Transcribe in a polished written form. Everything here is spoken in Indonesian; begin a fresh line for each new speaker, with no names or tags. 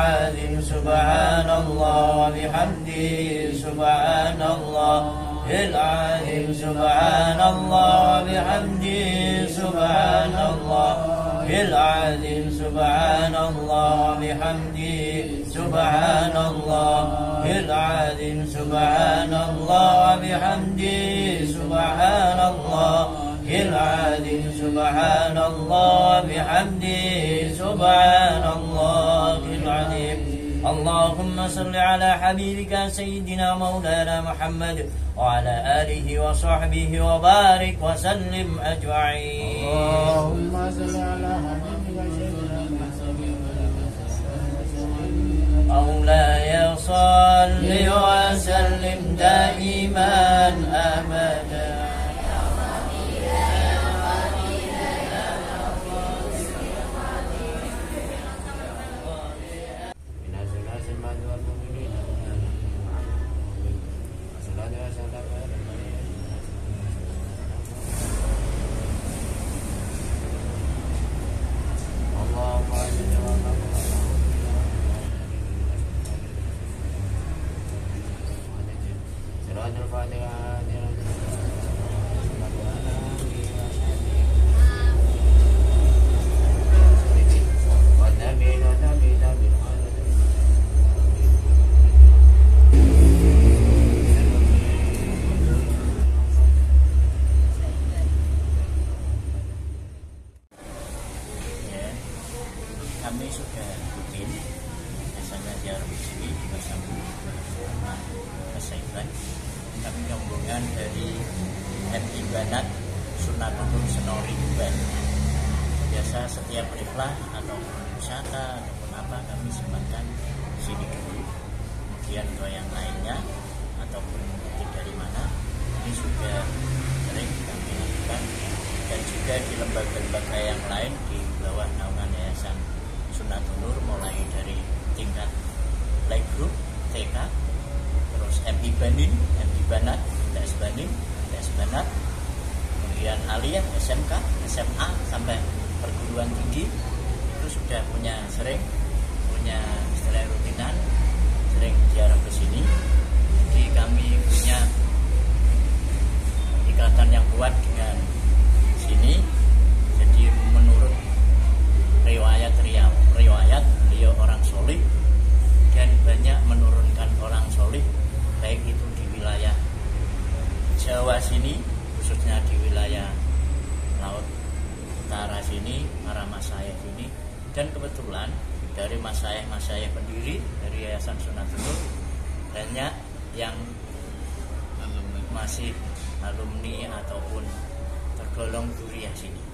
العظيم سبحان الله وبحمده سبحان الله العظيم سبحان الله وبحمده سبحان الله العظيم سبحان الله وبحمده سبحان الله العظيم سبحان الله وبحمده سبحان الله العظيم سبحان الله وبحمده سبحان الله العظيم. اللهم صل على حبيبك سيدنا مولانا محمد وعلى آله وصحبه وبارك وسلم أجمعين.
اللهم صل على حبيبك سيدنا
مولاي صل وسلم دائما أبدا.
Kami sudah rutin biasanya ziarah di sini bersama Kesaiban. Kami rombongan dari MI Banat Sunatunur Senori Tuban. Biasa setiap riflah atau wisata ataupun apa kami sempatkan sini dulu. Kemudian ke yang lainnya ataupun dari mana ini sudah sering kami lakukan, dan juga di lembaga-lembaga yang lain di bawah naungan Yayasan Sunatunur, mulai dari tingkat playgroup, TK, terus MI Banin, MI Banat, MTS Banin, MTS Banat, kemudian aliyah, SMK, SMA, sampai perguruan tinggi itu sudah sering punya istilah rutinan, sering ziarah ke sini. Jadi kami punya ikatan yang kuat dengan sini. Jadi menurut riwayat beliau orang solih dan banyak menurunkan orang solih, baik itu di wilayah Jawa sini, khususnya di wilayah Laut Utara sini, para masyayikh sini, dan kebetulan dari masyayikh pendiri dari Yayasan Sunatunur banyak yang masih alumni ataupun tergolong duriah sini.